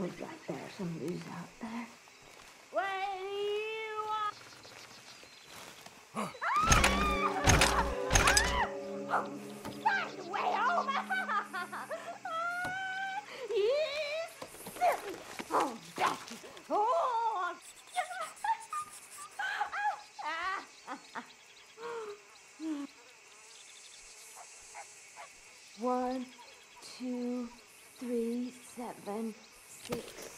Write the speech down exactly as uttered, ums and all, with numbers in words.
we got there? Somebody's out there. What do you want? Oh, find a way home! You silly! Oh, Becky! Oh! One, two, three, seven, six,